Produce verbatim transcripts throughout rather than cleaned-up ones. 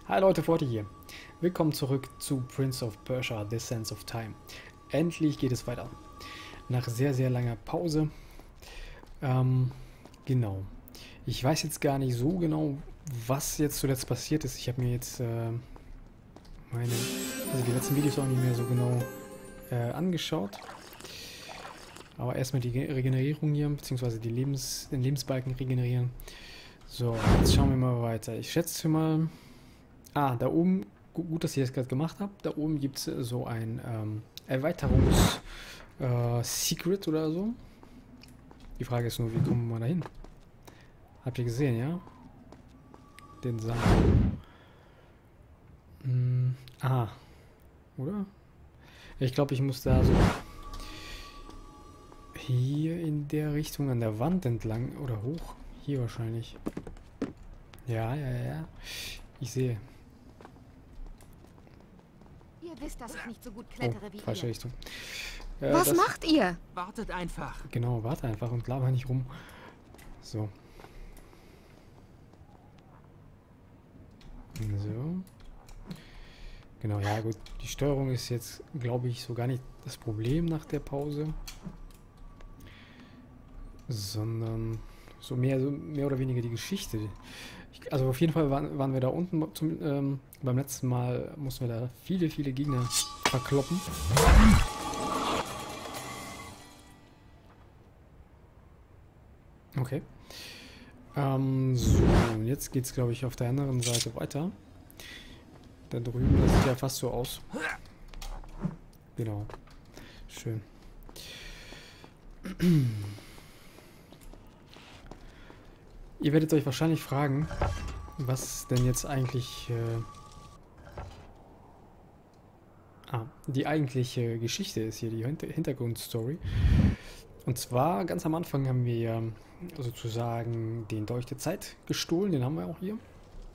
Hi Leute, Forti hier. Willkommen zurück zu Prince of Persia: The Sands of Time. Endlich geht es weiter. Nach sehr, sehr langer Pause. Ähm, genau. Ich weiß jetzt gar nicht so genau, was jetzt zuletzt passiert ist. Ich habe mir jetzt äh, meine, also die letzten Videos auch nicht mehr so genau äh, angeschaut. Aber erstmal die Regenerierung hier, beziehungsweise die Lebens, den Lebensbalken regenerieren. So, jetzt schauen wir mal weiter. Ich schätze mal... Ah, da oben, gut, dass ich das gerade gemacht habe. Da oben gibt es so ein ähm, Erweiterungs-Secret äh, oder so. Die Frage ist nur, wie kommen wir da hin? Habt ihr gesehen, ja? Den Sand. Hm, aha. Oder? Ich glaube, ich muss da so hier in der Richtung an der Wand entlang oder hoch. Hier wahrscheinlich. Ja, ja, ja. Ich sehe. Ihr wisst, dass ich nicht so gut klettere Oh, wie falsche ihr. Richtung. Äh, Was das, macht ihr? Wartet einfach. Genau, warte einfach und laber nicht rum. So. So. Genau, ja gut. Die Steuerung ist jetzt, glaube ich, so gar nicht das Problem nach der Pause. Sondern so mehr, so mehr oder weniger die Geschichte. Ich, also auf jeden Fall waren, waren wir da unten zum, ähm, beim letzten Mal mussten wir da viele, viele Gegner verkloppen. Okay. Ähm, so, und jetzt geht es, glaube ich, auf der anderen Seite weiter. Da drüben, das sieht ja fast so aus. Genau. Schön. Ihr werdet euch wahrscheinlich fragen, was denn jetzt eigentlich äh, ah, die eigentliche Geschichte ist hier, die Hinter Hintergrundstory. Und zwar, ganz am Anfang haben wir ja sozusagen den Dolch der Zeit gestohlen, den haben wir auch hier.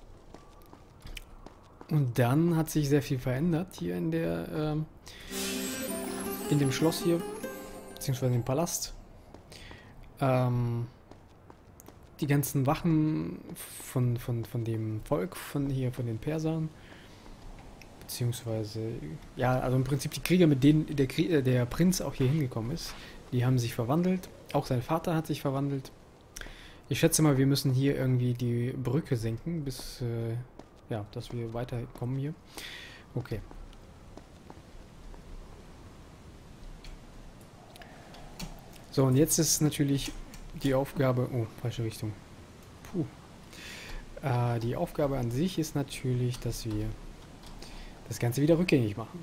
Und dann hat sich sehr viel verändert hier in der ähm, in dem Schloss hier, beziehungsweise im Palast. Ähm, die ganzen Wachen von, von, von dem Volk, von hier, von den Persern, beziehungsweise, ja, also im Prinzip die Krieger, mit denen der, Krie der Prinz auch hier hingekommen ist, die haben sich verwandelt. Auch sein Vater hat sich verwandelt. Ich schätze mal, wir müssen hier irgendwie die Brücke senken, bis, äh, ja, dass wir weiterkommen hier. Okay. So, und jetzt ist natürlich die Aufgabe... Oh, falsche Richtung. Puh. Äh, die Aufgabe an sich ist natürlich, dass wir das Ganze wieder rückgängig machen.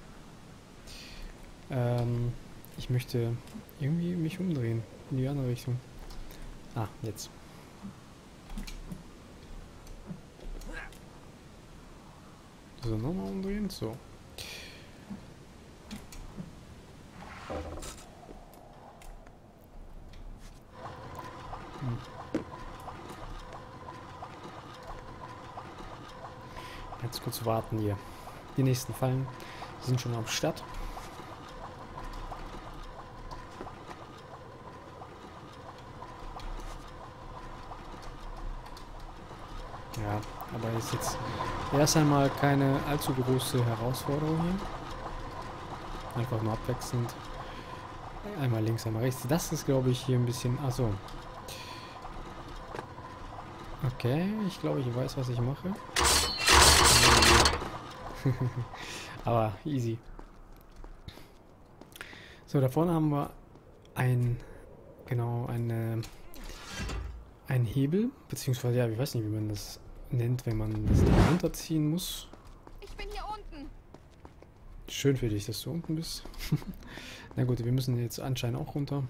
Ähm, ich möchte irgendwie mich umdrehen. In die andere Richtung. Ah, jetzt. So, nochmal umdrehen. So. Hm. Jetzt kurz warten hier. Die nächsten Fallen sind schon am Start. Ja, aber ist jetzt erst einmal keine allzu große Herausforderung hier. Einfach nur abwechselnd. Einmal links, einmal rechts. Das ist, glaube ich, hier ein bisschen... Achso. Okay, ich glaube, ich weiß, was ich mache. Aber easy. So, da vorne haben wir ein... Genau, eine... Ein Hebel, beziehungsweise, ja, ich weiß nicht, wie man das nennt, wenn man das Ding runterziehen muss. Ich bin hier unten. Schön für dich, dass du unten bist. Na gut, wir müssen jetzt anscheinend auch runter.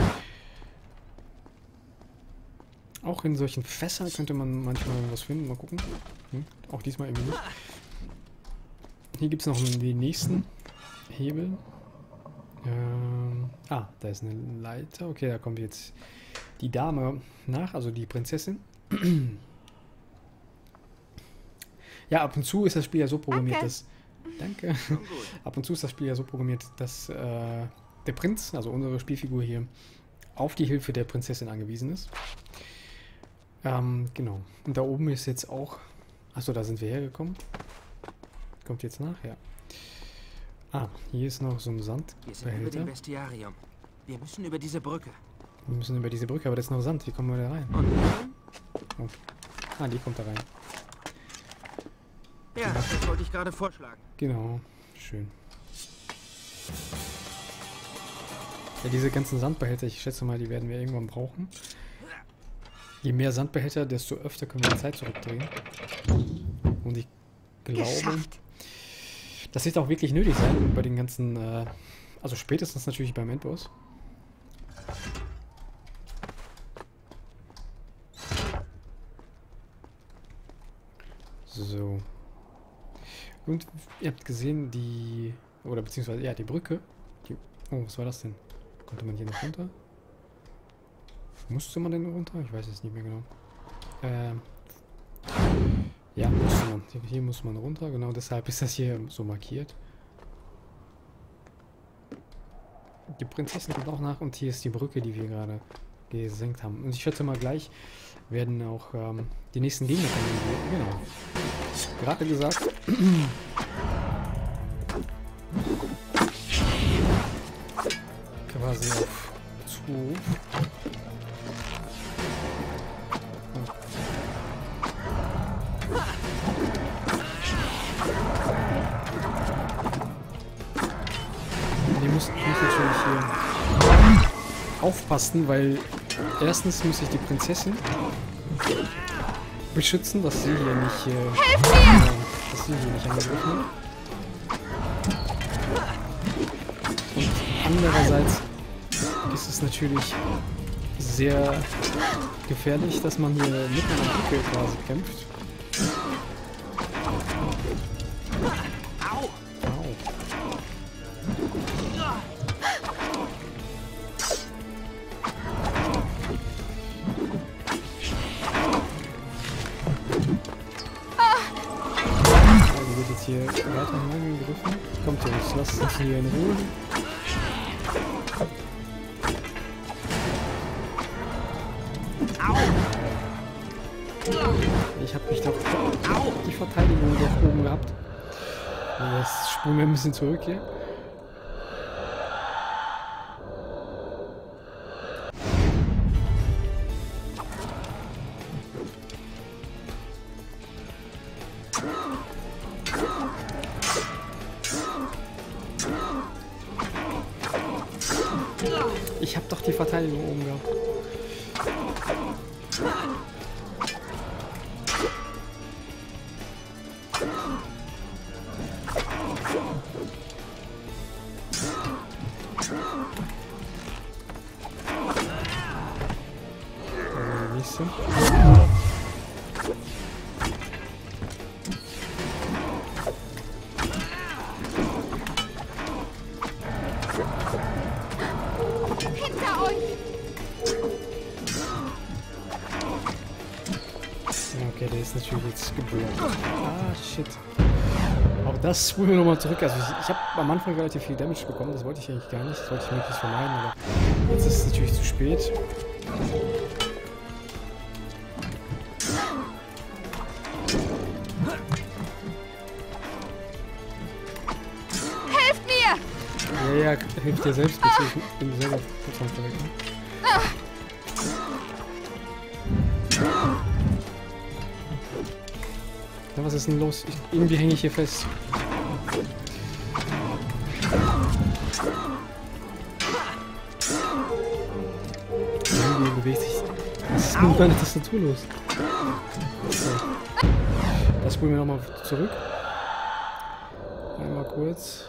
Auch in solchen Fässern könnte man manchmal was finden. Mal gucken. Hm, auch diesmal irgendwie nicht. Hier gibt es noch den nächsten Hebel. Ähm, ah, da ist eine Leiter. Okay, da kommt jetzt die Dame nach, also die Prinzessin. Ja, ab und zu ist das Spiel ja so programmiert, Danke. dass... Danke. Ab und zu ist das Spiel ja so programmiert, dass äh, der Prinz, also unsere Spielfigur hier, auf die Hilfe der Prinzessin angewiesen ist. Ähm, genau. Und da oben ist jetzt auch Achso, da sind wir hergekommen. Kommt jetzt nach, ja. Ah, hier ist noch so ein Wir sind über dem Sandbehälter. Bestiarium. Wir müssen über diese Brücke. Wir müssen über diese Brücke, aber da ist noch Sand. Wie kommen wir da rein? Und dann? Oh. Ah, die kommt da rein. Ja, das wollte ich gerade vorschlagen. Genau. Schön. Ja, diese ganzen Sandbehälter, ich schätze mal, die werden wir irgendwann brauchen. Je mehr Sandbehälter, desto öfter können wir die Zeit zurückdrehen. Und ich glaube, Geschafft. das wird auch wirklich nötig sein bei den ganzen, äh, also spätestens natürlich beim Endboss. So. Und ihr habt gesehen, die, oder beziehungsweise, ja, die Brücke. Die, oh, was war das denn? Konnte man hier noch runter? Musste man denn runter? Ich weiß es nicht mehr genau. Ähm. Ja, musste man. Hier, hier muss man runter, genau deshalb ist das hier so markiert. Die Prinzessin kommt auch nach und hier ist die Brücke, die wir gerade gesenkt haben. Und ich schätze mal gleich werden auch ähm, die nächsten Gegner kommen. Genau. Gerade gesagt. Quasi auf Zuruf. Die muss, muss natürlich hier aufpassen, weil erstens muss ich die Prinzessin beschützen, dass sie hier nicht, äh, genau, dass sie hier nicht angegriffen wird. Und andererseits ist es natürlich sehr gefährlich, dass man hier mitten an der Brücke quasi kämpft. Au. Also wird jetzt hier weiter hineingegriffen. Kommt jetzt, lasst uns hier in Ruhe. Ich habe mich doch die Verteidigung doch oben gehabt. Jetzt spulen wir ein bisschen zurück hier. Ich habe doch die Verteidigung oben gehabt. Nächste. Hinter euch! Okay, der ist natürlich jetzt geblockt. Ah, shit. Auch das spulen wir nochmal zurück. Also ich, ich habe am Anfang relativ viel Damage bekommen, das wollte ich eigentlich gar nicht. Das wollte ich möglichst vermeiden, aber jetzt ist es natürlich zu spät. Helft mir! Ja, ja, hilf dir selbst bitte. Ich bin selber kurz am Verrecken. Ja, was ist denn los? Ich, irgendwie hänge ich hier fest. Irgendwie bewegt sich. Was ist denn mit meiner Tastatur los? So. Das spulen wir nochmal zurück. Einmal kurz.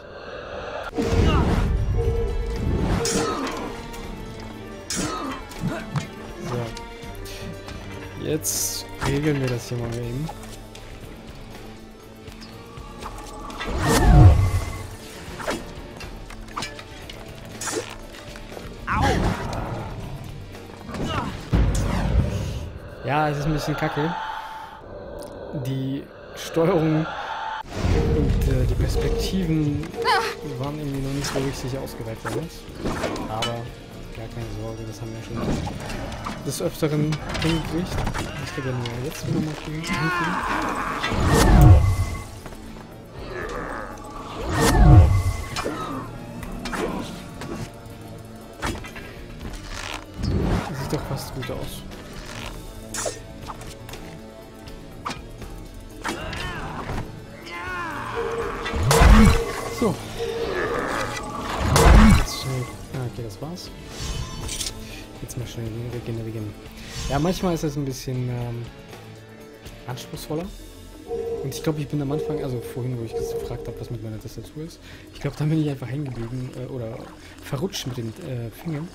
So. Jetzt regeln wir das hier mal eben. Ja, es ist ein bisschen kacke. Die Steuerung und äh, die Perspektiven waren irgendwie noch nicht so richtig ausgereift damals. Aber gar keine Sorge, das haben wir schon des Öfteren hingekriegt. Das werden wir jetzt wieder mal hinkriegen. Das sieht doch fast gut aus. So. Jetzt schnell. Ah, okay, das war's. Jetzt mal schnell regenerieren. Ja, manchmal ist das ein bisschen ähm, anspruchsvoller. Und ich glaube, ich bin am Anfang, also vorhin, wo ich gefragt habe, was mit meiner Tastatur ist, ich glaube, da bin ich einfach hängen geblieben äh, oder verrutscht mit den äh, Fingern.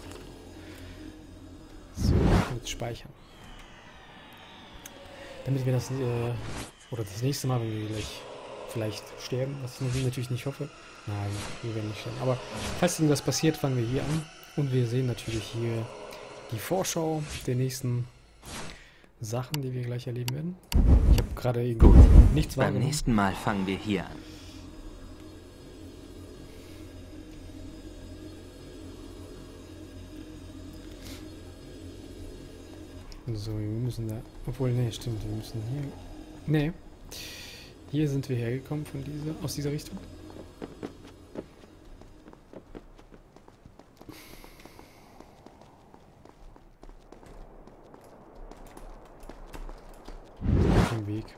So, jetzt speichern. Damit wir das, äh, oder das nächste Mal, wenn wir gleich vielleicht sterben, was ich natürlich nicht hoffe. Nein, wir werden nicht sterben. Aber falls irgendwas passiert, fangen wir hier an. Und wir sehen natürlich hier die Vorschau der nächsten Sachen, die wir gleich erleben werden. Ich habe gerade irgendwie nichts Beim wahrgenommen. nächsten Mal fangen wir hier an. So, wir müssen da... Obwohl, nee, stimmt, wir müssen hier... Nee. Hier sind wir hergekommen von dieser, aus dieser Richtung. Auf dem Weg.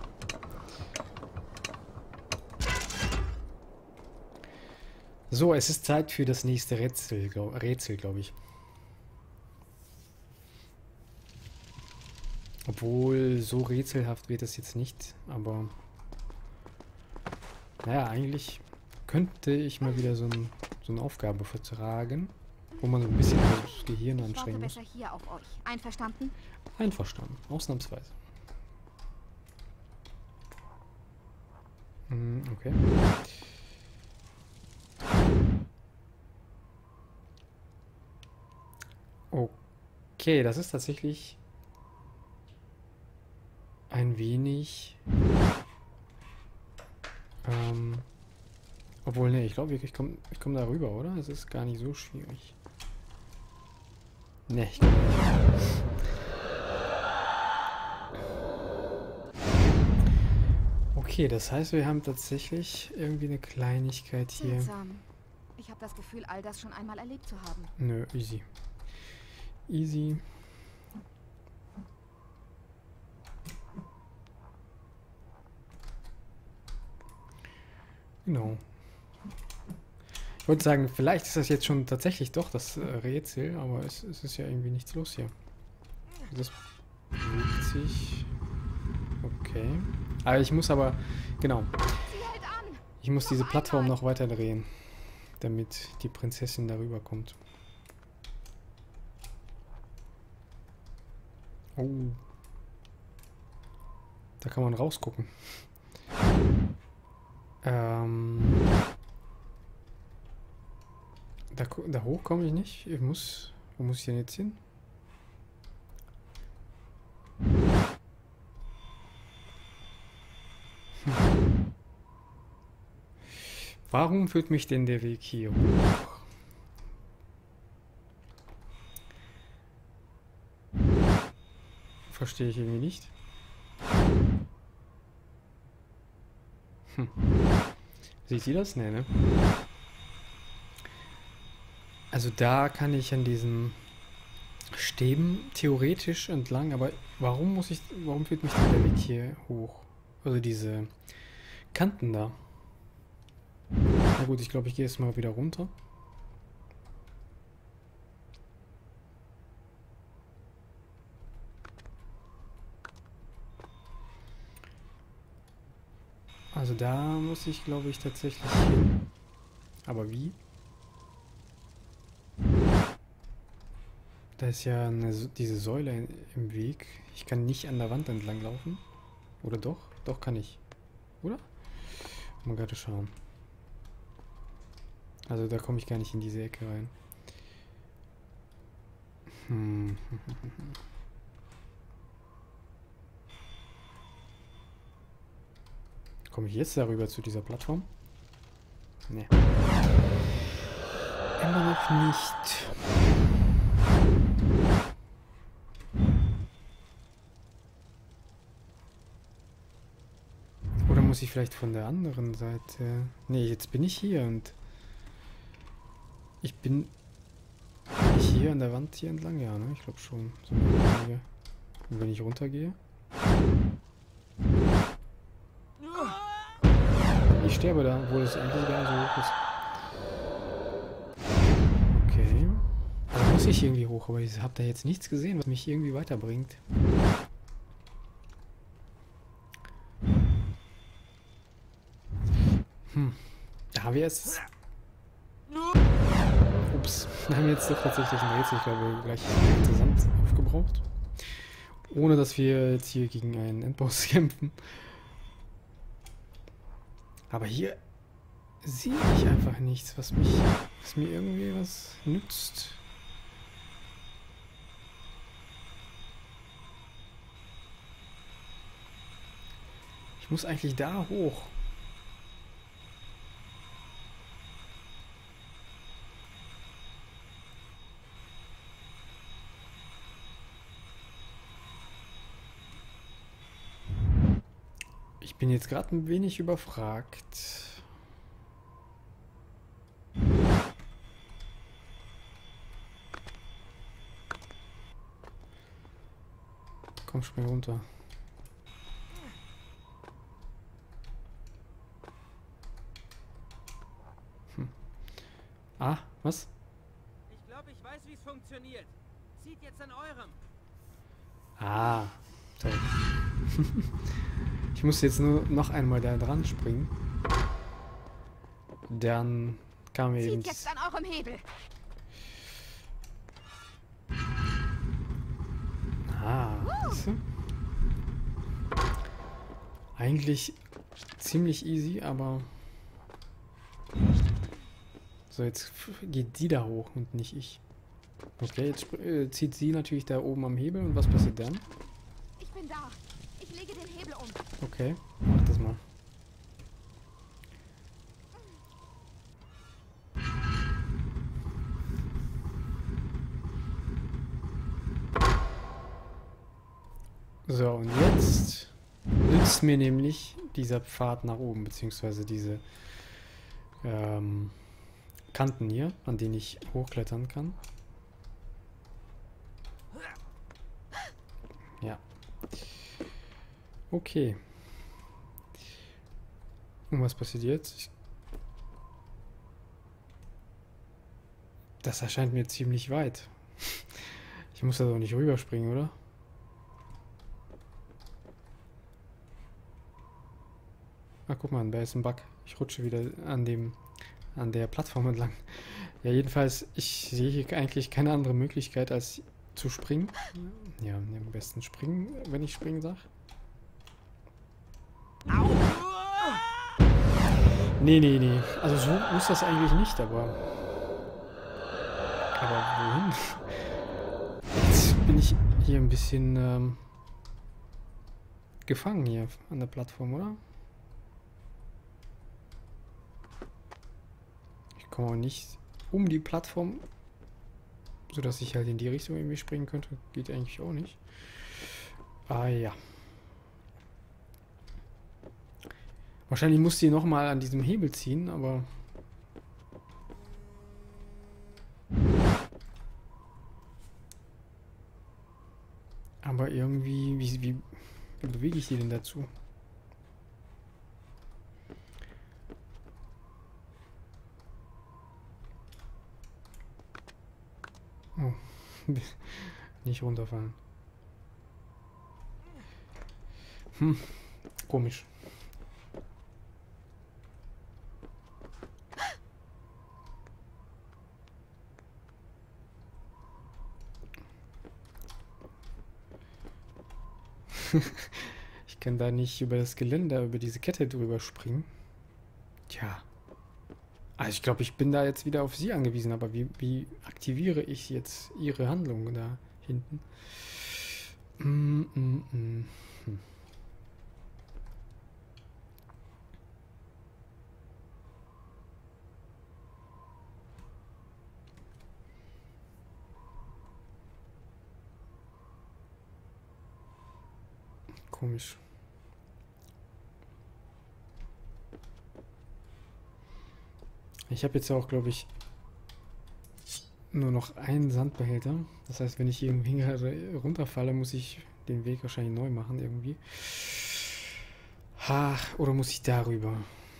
So, es ist Zeit für das nächste Rätsel, glaub, Rätsel, glaube ich. Obwohl, so rätselhaft wird es jetzt nicht, aber... Naja, eigentlich könnte ich mal wieder so, ein, so eine Aufgabe vertragen, wo man so ein bisschen das Gehirn anstrengen muss. Ich warte besser hier auf euch. Einverstanden? Einverstanden, ausnahmsweise. Hm, okay. Okay, das ist tatsächlich ein wenig... Ähm, obwohl, ne, ich glaube, ich komme ich komm da rüber, oder? Es ist gar nicht so schwierig. Ne, ich komme nicht. Okay, das heißt, wir haben tatsächlich irgendwie eine Kleinigkeit hier. Seltsam. Ich habe das Gefühl, all das schon einmal erlebt zu haben. Nö, easy. Easy. Genau. Ich wollte sagen, vielleicht ist das jetzt schon tatsächlich doch das äh, Rätsel, aber es, es ist ja irgendwie nichts los hier. Das bewegt sich. Okay. Aber ich muss aber, genau. Ich muss diese Plattform noch weiter drehen, damit die Prinzessin darüber kommt. Oh. Da kann man rausgucken. Ähm. Da, da hoch komme ich nicht. Ich muss. Wo muss ich denn jetzt hin? Hm. Warum führt mich denn der Weg hier hoch? Verstehe ich irgendwie nicht. Hm. Seht ihr das? Nee, ne? Also da kann ich an diesen Stäben theoretisch entlang, aber warum muss ich, warum führt mich der Weg hier hoch? Also diese Kanten da. Na gut, ich glaube, ich gehe jetzt mal wieder runter. Also da muss ich, glaube ich, tatsächlich hin. Aber wie? Da ist ja eine, diese Säule in, im Weg. Ich kann nicht an der Wand entlang laufen. Oder doch? Doch kann ich. Oder? Mal gerade schauen. Also da komme ich gar nicht in diese Ecke rein. Hm. Komme ich jetzt darüber zu dieser Plattform? Nee. Immer noch nicht. Oder muss ich vielleicht von der anderen Seite... Nee, jetzt bin ich hier und... Ich bin... Bin ich hier an der Wand hier entlang? Ja, ne? Ich glaube schon. So, und wenn ich runtergehe... Ich sterbe da, obwohl es eigentlich gar nicht so hoch ist. Okay. Also muss ich irgendwie hoch, aber ich habe da jetzt nichts gesehen, was mich irgendwie weiterbringt. Hm. Da haben wir jetzt... Ups. Da haben wir jetzt doch tatsächlich ein Rätsel, ich glaube, gleich interessant aufgebraucht. Ohne, dass wir jetzt hier gegen einen Endboss kämpfen. Aber hier sehe ich einfach nichts, was mich, was mir irgendwie was nützt. Ich muss eigentlich da hoch. Ich bin jetzt gerade ein wenig überfragt. Komm, spring runter. Hm. Ah, was? Ich glaube, ich weiß, wie es funktioniert. Zieht jetzt an eurem. Ah, toll. Ich muss jetzt nur noch einmal da dran springen. Dann kam mir eben... Zieht jetzt an eurem Hebel. Ah, siehst du? Eigentlich ziemlich easy, aber... So, jetzt geht die da hoch und nicht ich. Okay, jetzt äh, zieht sie natürlich da oben am Hebel und was passiert dann? Ich bin da. Ich lege den Hebel um. Okay, mach das mal. So, und jetzt nützt mir nämlich dieser Pfad nach oben, beziehungsweise diese ähm, Kanten hier, an denen ich hochklettern kann. Ja. Okay. Und was passiert jetzt? Das erscheint mir ziemlich weit. Ich muss da doch nicht rüberspringen, oder? Ah, guck mal, da ist ein Bug. Ich rutsche wieder an dem, an der Plattform entlang. Ja, jedenfalls, ich sehe hier eigentlich keine andere Möglichkeit, als zu springen. Ja, am besten springen, wenn ich springen sage. Nee, nee, nee. Also so muss das eigentlich nicht, aber... Aber wohin? Jetzt bin ich hier ein bisschen ähm, gefangen hier an der Plattform, oder? Ich komme auch nicht um die Plattform, sodass ich halt in die Richtung irgendwie springen könnte. Geht eigentlich auch nicht. Ah ja. Wahrscheinlich muss die nochmal an diesem Hebel ziehen, aber... Aber irgendwie... Wie, wie, wie bewege ich die denn dazu? Oh. Nicht runterfallen. Hm. Komisch. Ich kann da nicht über das Geländer, über diese Kette drüber springen. Tja. Also ich glaube, ich bin da jetzt wieder auf sie angewiesen, aber wie, wie aktiviere ich jetzt ihre Handlung da hinten? Mm, mm, mm. Hm. Komisch. Ich habe jetzt auch, glaube ich, nur noch einen Sandbehälter. Das heißt, wenn ich irgendwie runterfalle, muss ich den Weg wahrscheinlich neu machen irgendwie. Ha, oder muss ich darüber?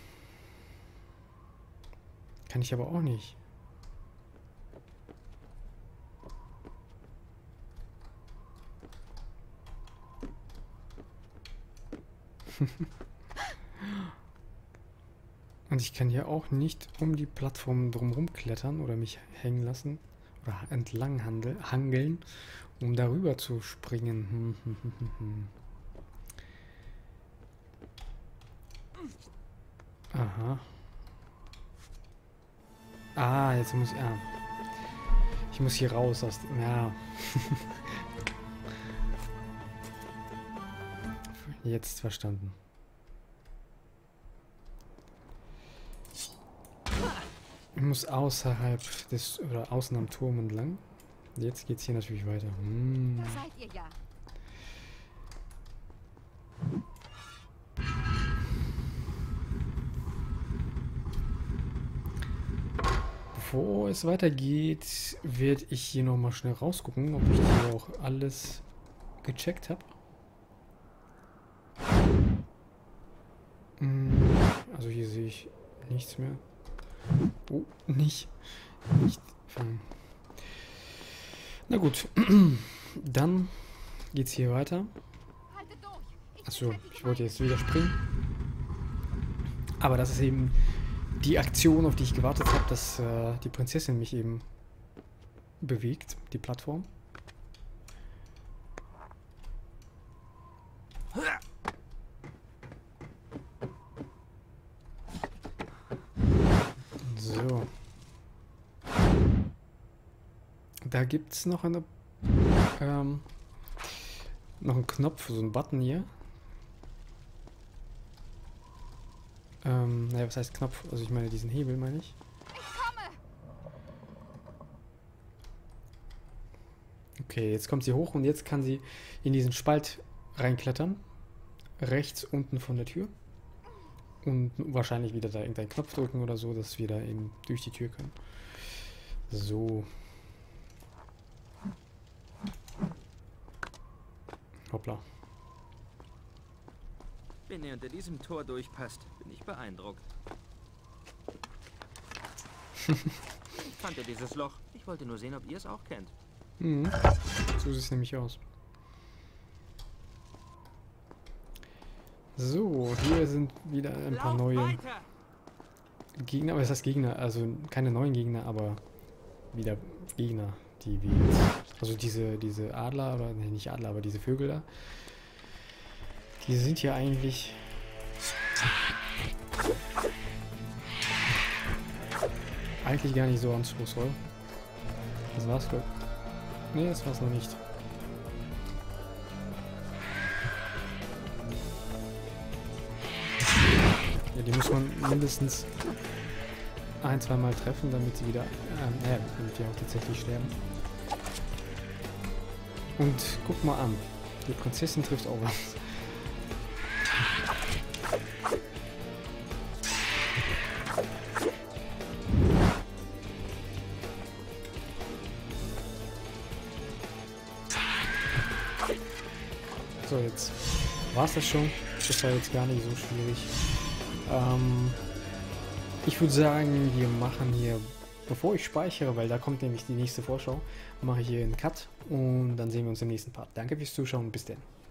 Kann ich aber auch nicht. Und ich kann hier auch nicht um die Plattform drumherum klettern oder mich hängen lassen oder entlang handel, hangeln, um darüber zu springen. Aha. Ah, jetzt muss ich... Ah. Ich muss hier raus aus... Ja. Jetzt verstanden. Ich muss außerhalb des... oder außen am Turm entlang. Jetzt geht's hier natürlich weiter. Hm. Da seid ihr ja. Bevor es weitergeht, werde ich hier nochmal schnell rausgucken, ob ich hier auch alles gecheckt habe. Also hier sehe ich nichts mehr. Oh, nicht. Nicht. Na gut. Dann geht's hier weiter. Achso, ich wollte jetzt wieder springen. Aber das ist eben die Aktion, auf die ich gewartet habe, dass äh, die Prinzessin mich eben bewegt, die Plattform. So. Da gibt es noch eine ähm, noch einen Knopf, so einen Button hier. Ähm, naja, was heißt Knopf? Also ich meine diesen Hebel, meine ich. Okay, jetzt kommt sie hoch und jetzt kann sie in diesen Spalt reinklettern. Rechts unten von der Tür. Und wahrscheinlich wieder da irgendeinen Knopf drücken oder so, dass wir da eben durch die Tür können. So. Hoppla. Wenn ihr unter diesem Tor durchpasst, bin ich beeindruckt. Ich kannte dieses Loch. Ich wollte nur sehen, ob ihr es auch kennt. Mhm. So sieht es nämlich aus. So, hier sind wieder ein paar Lauf neue weiter! Gegner. Aber es heißt Gegner, also keine neuen Gegner, aber wieder Gegner, die wir jetzt, also diese, diese Adler, oder nee, nicht Adler, aber diese Vögel da. Die sind ja eigentlich eigentlich gar nicht so anspruchsvoll. Das war's, glaube ich. Nee, das war's noch nicht. Ja, die muss man mindestens ein, zwei Mal treffen, damit sie wieder, ähm, naja, damit die auch tatsächlich sterben. Und guck mal an, die Prinzessin trifft auch was. So, jetzt war es das schon. Das war jetzt gar nicht so schwierig. Ähm, ich würde sagen, wir machen hier, bevor ich speichere, weil da kommt nämlich die nächste Vorschau, mache ich hier einen Cut und dann sehen wir uns im nächsten Part. Danke fürs Zuschauen, bis dann.